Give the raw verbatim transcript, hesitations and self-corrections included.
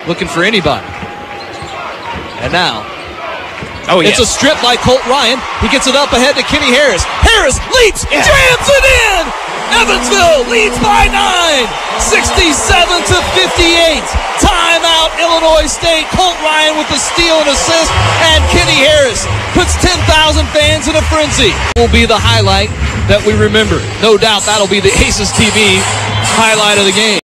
looking for anybody. And now, oh yes. It's a strip by Colt Ryan. He gets it up ahead to Kenny Harris. Harris leaps, yeah. jams it in! Evansville leads by nine, sixty-seven to fifty-eight. Timeout, Illinois State. Colt Ryan with the steal and assist, and Kenny Harris puts ten thousand fans in a frenzy. Will be the highlight that we remember. No doubt that'll be the Aces T V highlight of the game.